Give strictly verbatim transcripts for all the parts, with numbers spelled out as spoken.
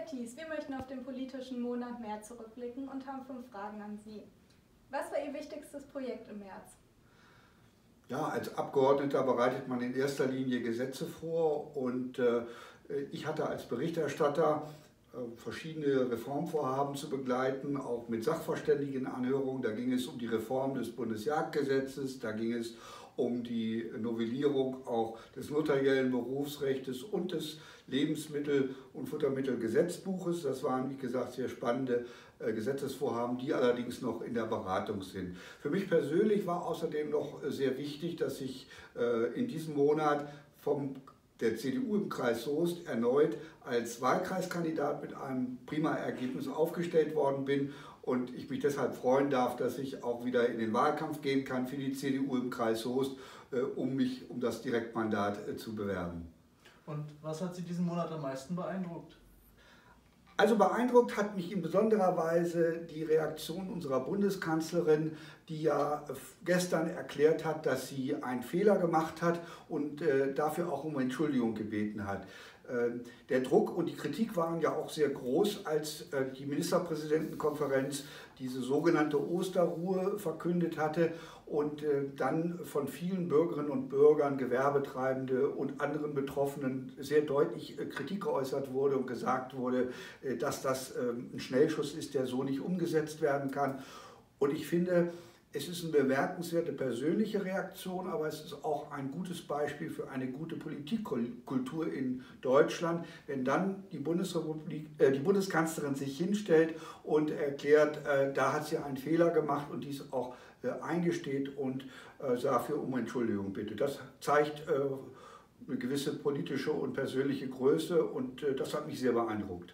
Thies, wir möchten auf den politischen Monat März zurückblicken und haben fünf Fragen an Sie. Was war Ihr wichtigstes Projekt im März? Ja, als Abgeordneter bereitet man in erster Linie Gesetze vor und äh, ich hatte als Berichterstatter äh, verschiedene Reformvorhaben zu begleiten, auch mit Sachverständigenanhörungen. Da ging es um die Reform des Bundesjagdgesetzes, da ging es um die Novellierung auch des notariellen Berufsrechts und des Lebensmittel- und Futtermittelgesetzbuches. Das waren, wie gesagt, sehr spannende äh, Gesetzesvorhaben, die allerdings noch in der Beratung sind. Für mich persönlich war außerdem noch sehr wichtig, dass ich äh, in diesem Monat vom der C D U im Kreis Soest erneut als Wahlkreiskandidat mit einem prima Ergebnis aufgestellt worden bin und ich mich deshalb freuen darf, dass ich auch wieder in den Wahlkampf gehen kann für die C D U im Kreis Soest, äh, um mich um das Direktmandat äh, zu bewerben. Und was hat Sie diesen Monat am meisten beeindruckt? Also beeindruckt hat mich in besonderer Weise die Reaktion unserer Bundeskanzlerin, die ja gestern erklärt hat, dass sie einen Fehler gemacht hat und äh, dafür auch um Entschuldigung gebeten hat. Äh, der Druck und die Kritik waren ja auch sehr groß, als äh, die Ministerpräsidentenkonferenz diese sogenannte Osterruhe verkündet hatte und äh, dann von vielen Bürgerinnen und Bürgern, Gewerbetreibende und anderen Betroffenen sehr deutlich äh, Kritik geäußert wurde und gesagt wurde, äh, dass das äh, ein Schnellschuss ist, der so nicht umgesetzt werden kann. Und ich finde, es ist eine bemerkenswerte persönliche Reaktion, aber es ist auch ein gutes Beispiel für eine gute Politikkultur in Deutschland, wenn dann die Bundesrepublik, äh, die Bundeskanzlerin sich hinstellt und erklärt, äh, da hat sie einen Fehler gemacht und dies auch äh, eingesteht und äh, dafür um Entschuldigung bittet. Das zeigt äh, eine gewisse politische und persönliche Größe und äh, das hat mich sehr beeindruckt.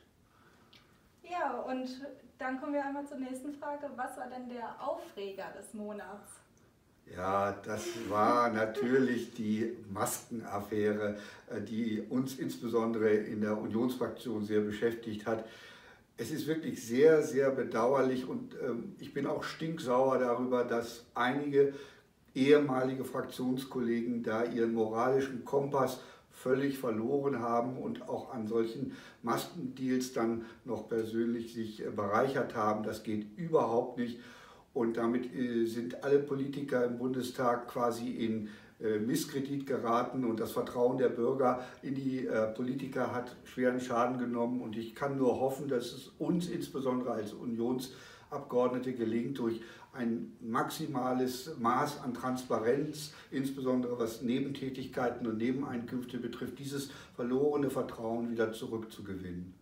Ja, und dann kommen wir einmal zur nächsten Frage. Was war denn der Aufreger des Monats? Ja, das war natürlich die Maskenaffäre, die uns insbesondere in der Unionsfraktion sehr beschäftigt hat. Es ist wirklich sehr, sehr bedauerlich und ähm, ich bin auch stinksauer darüber, dass einige ehemalige Fraktionskollegen da ihren moralischen Kompass völlig verloren haben und auch an solchen Maskendeals dann noch persönlich sich bereichert haben. Das geht überhaupt nicht und damit sind alle Politiker im Bundestag quasi in Misskredit geraten und das Vertrauen der Bürger in die Politiker hat schweren Schaden genommen und ich kann nur hoffen, dass es uns insbesondere als Unionsabgeordnete gelingt, durch ein maximales Maß an Transparenz, insbesondere was Nebentätigkeiten und Nebeneinkünfte betrifft, dieses verlorene Vertrauen wieder zurückzugewinnen.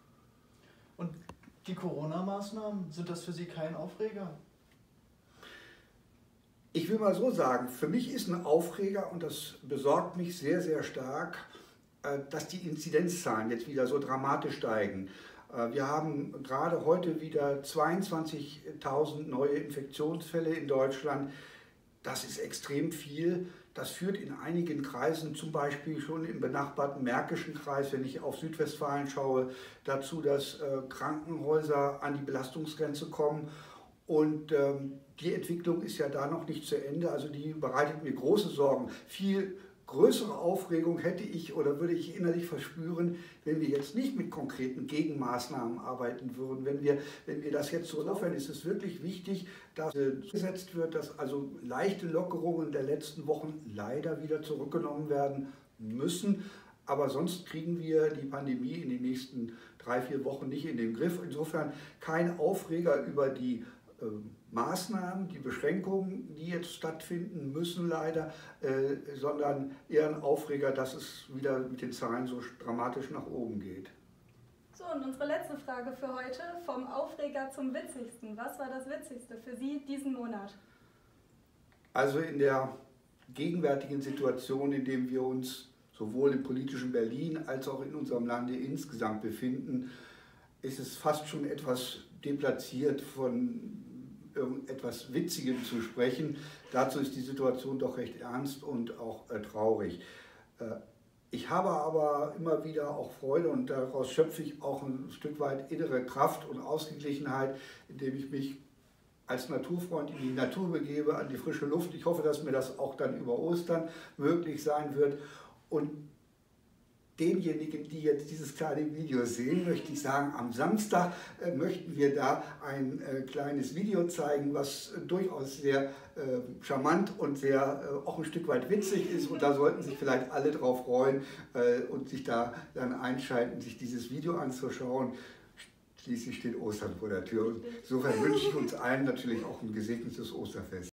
Und die Corona-Maßnahmen, sind das für Sie kein Aufreger? Ich will mal so sagen, für mich ist ein Aufreger, und das besorgt mich sehr, sehr stark, dass die Inzidenzzahlen jetzt wieder so dramatisch steigen. Wir haben gerade heute wieder zweiundzwanzigtausend neue Infektionsfälle in Deutschland. Das ist extrem viel. Das führt in einigen Kreisen, zum Beispiel schon im benachbarten Märkischen Kreis, wenn ich auf Südwestfalen schaue, dazu, dass Krankenhäuser an die Belastungsgrenze kommen. Und ähm, die Entwicklung ist ja da noch nicht zu Ende. Also die bereitet mir große Sorgen. Viel größere Aufregung hätte ich oder würde ich innerlich verspüren, wenn wir jetzt nicht mit konkreten Gegenmaßnahmen arbeiten würden. Wenn wir, wenn wir das jetzt so insofern ist es wirklich wichtig, dass gesetzt wird, dass also leichte Lockerungen der letzten Wochen leider wieder zurückgenommen werden müssen. Aber sonst kriegen wir die Pandemie in den nächsten drei, vier Wochen nicht in den Griff. Insofern kein Aufreger über die äh, Maßnahmen, die Beschränkungen, die jetzt stattfinden müssen leider, äh, sondern eher ein Aufreger, dass es wieder mit den Zahlen so dramatisch nach oben geht. So, und unsere letzte Frage für heute, vom Aufreger zum Witzigsten. Was war das Witzigste für Sie diesen Monat? Also in der gegenwärtigen Situation, in der wir uns sowohl im politischen Berlin als auch in unserem Lande insgesamt befinden, ist es fast schon etwas deplatziert, von irgendetwas Witzigem zu sprechen. Dazu ist die Situation doch recht ernst und auch äh, traurig. Äh, ich habe aber immer wieder auch Freude und daraus schöpfe ich auch ein Stück weit innere Kraft und Ausgeglichenheit, indem ich mich als Naturfreund in die Natur begebe, an die frische Luft. Ich hoffe, dass mir das auch dann über Ostern möglich sein wird. Und denjenigen, die jetzt dieses kleine Video sehen, möchte ich sagen, am Samstag äh, möchten wir da ein äh, kleines Video zeigen, was äh, durchaus sehr äh, charmant und sehr äh, auch ein Stück weit witzig ist. Und da sollten sich vielleicht alle drauf freuen äh, und sich da dann einschalten, sich dieses Video anzuschauen. Schließlich steht Ostern vor der Tür. Und insofern wünsche ich uns allen natürlich auch ein gesegnetes Osterfest.